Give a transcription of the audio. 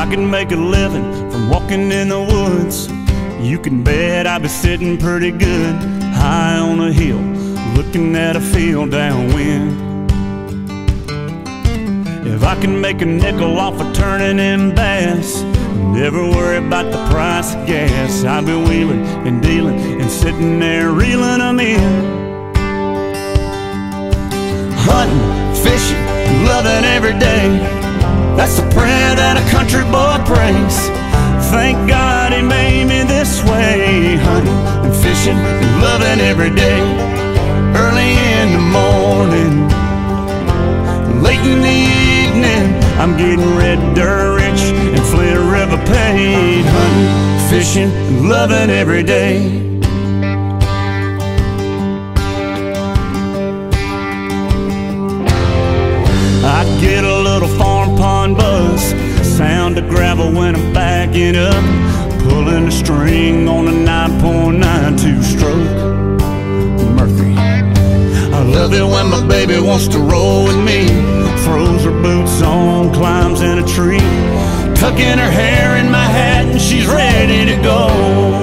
I can make a living from walking in the woods, you can bet I'd be sitting pretty good high on a hill, looking at a field downwind. If I can make a nickel off of turning in bass, never worry about the price of gas, I'll be wheeling and dealing and sitting there reeling them in. Hunting, fishing, loving every day, that's the prayer that a country boy prays. Thank God he made me this way. Hunting and fishing and loving every day. Early in the morning, late in the evening, I'm getting red dirt rich and Flint River paid. Hunting, fishing, and loving every day. I get a little farm pond buzz, sound of gravel when I'm backing up, pulling the string on a 9.9 two-stroke Mercury. I love it when my baby wants to roll with me, throws her boots on, climbs in a tree, tucking her hair in my hat and she's ready to go.